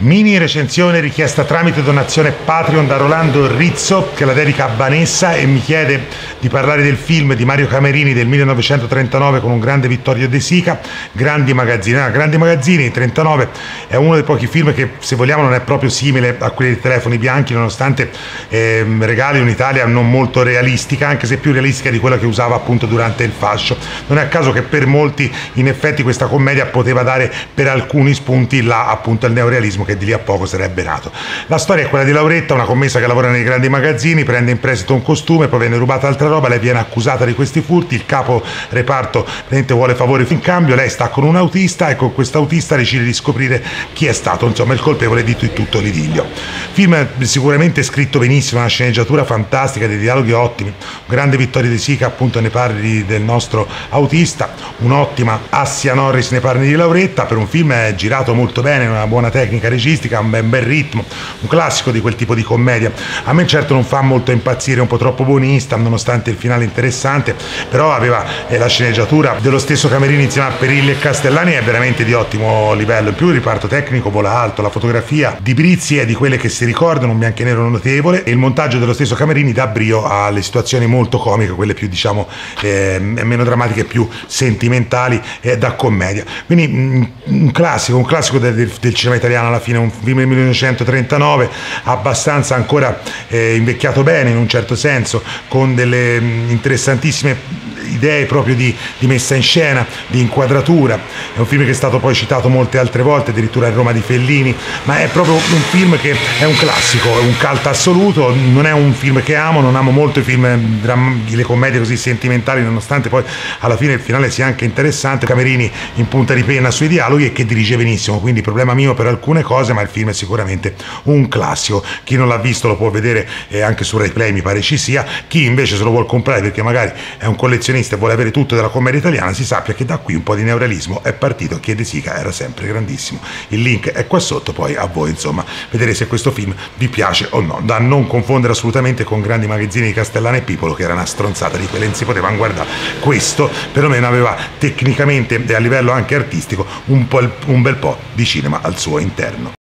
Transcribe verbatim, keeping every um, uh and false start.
Mini recensione richiesta tramite donazione Patreon da Rolando Rizzo, che la dedica a Vanessa e mi chiede di parlare del film di Mario Camerini del millenovecentotrentanove con un grande Vittorio De Sica. Grandi magazzini. Ah, Grandi magazzini, trentanove è uno dei pochi film che, se vogliamo, non è proprio simile a quelli dei telefoni bianchi, nonostante eh, regali un'Italia non molto realistica, anche se più realistica di quella che usava appunto durante il fascio. Non è a caso che per molti in effetti questa commedia poteva dare per alcuni spunti là appunto al neorealismo che di lì a poco sarebbe nato. La storia è quella di Lauretta, una commessa che lavora nei grandi magazzini, prende in prestito un costume, poi viene rubata altra roba, lei viene accusata di questi furti, il capo reparto vuole favori in cambio, lei sta con un autista e con questo autista decide di scoprire chi è stato, insomma, il colpevole di tutto l'idillio. Film sicuramente scritto benissimo, una sceneggiatura fantastica, dei dialoghi ottimi, un grande Vittorio De Sica appunto ne parli del nostro autista, un'ottima Assia Norris ne parli di Lauretta. Per un film è girato molto bene, una buona tecnica registica, un bel, bel ritmo, un classico di quel tipo di commedia. A me certo non fa molto impazzire, un po' troppo buonista nonostante il finale interessante, però aveva eh, la sceneggiatura dello stesso Camerini insieme a Perilli e Castellani è veramente di ottimo livello. In più il riparto tecnico vola alto, la fotografia di Brizzi è di quelle che si ricordano, un bianco e nero notevole, e il montaggio dello stesso Camerini dà brio alle situazioni molto comiche, quelle più diciamo eh, meno drammatiche, più sentimentali eh, da commedia. Quindi mh, un classico, un classico del, del, del cinema italiano alla fine, un film del millenovecentotrentanove abbastanza ancora eh, invecchiato bene in un certo senso, con delle mh, interessantissime idee proprio di, di messa in scena, di inquadratura. È un film che è stato poi citato molte altre volte, addirittura in Roma di Fellini, ma è proprio un film che è un classico, è un cult assoluto. Non è un film che amo, non amo molto i film, le commedie così sentimentali, nonostante poi alla fine il finale sia anche interessante. Camerini in punta di penna sui dialoghi e che dirige benissimo, quindi problema mio per alcune cose, ma il film è sicuramente un classico. Chi non l'ha visto lo può vedere eh, anche su Rai Play, mi pare ci sia. Chi invece se lo vuol comprare perché magari è un collezionista e vuole avere tutto della commedia italiana, si sappia che da qui un po' di neorealismo è partito, che De Sica era sempre grandissimo. Il link è qua sotto, poi a voi insomma vedere se questo film vi piace o no, da non confondere assolutamente con Grandi magazzini di Castellana e Pipolo, che era una stronzata di quelle, non si poteva guardare. Questo perlomeno aveva tecnicamente e a livello anche artistico un, po', un bel po' di cinema al suo interno.